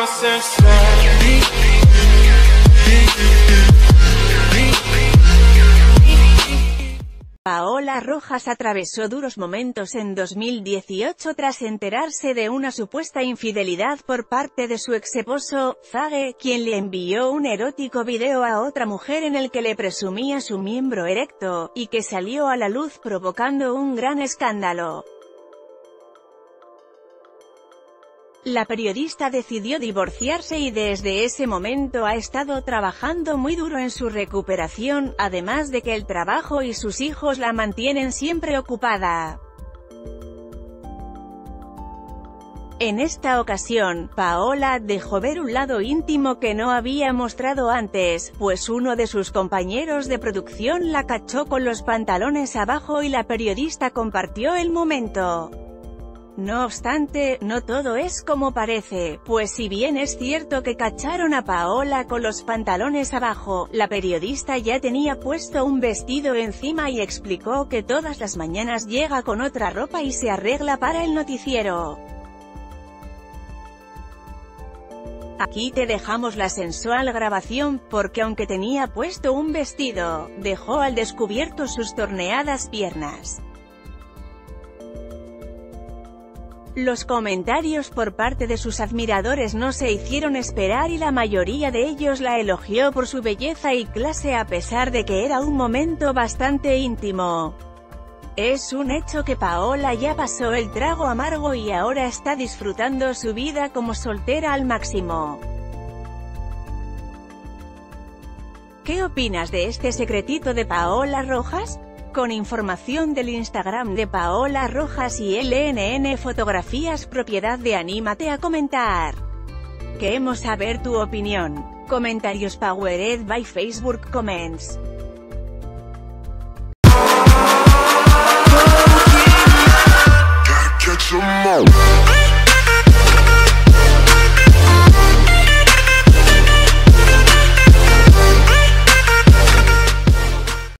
Paola Rojas atravesó duros momentos en 2018 tras enterarse de una supuesta infidelidad por parte de su exesposo, Zage, quien le envió un erótico video a otra mujer en el que le presumía su miembro erecto, y que salió a la luz provocando un gran escándalo. La periodista decidió divorciarse y desde ese momento ha estado trabajando muy duro en su recuperación, además de que el trabajo y sus hijos la mantienen siempre ocupada. En esta ocasión, Paola dejó ver un lado íntimo que no había mostrado antes, pues uno de sus compañeros de producción la cachó con los pantalones abajo y la periodista compartió el momento. No obstante, no todo es como parece, pues si bien es cierto que cacharon a Paola con los pantalones abajo, la periodista ya tenía puesto un vestido encima y explicó que todas las mañanas llega con otra ropa y se arregla para el noticiero. Aquí te dejamos la sensual grabación, porque aunque tenía puesto un vestido, dejó al descubierto sus torneadas piernas. Los comentarios por parte de sus admiradores no se hicieron esperar y la mayoría de ellos la elogió por su belleza y clase a pesar de que era un momento bastante íntimo. Es un hecho que Paola ya pasó el trago amargo y ahora está disfrutando su vida como soltera al máximo. ¿Qué opinas de este secretito de Paola Rojas? Con información del Instagram de Paola Rojas y LNN Fotografías propiedad de Anímate a comentar. Queremos saber tu opinión. Comentarios powered by Facebook Comments.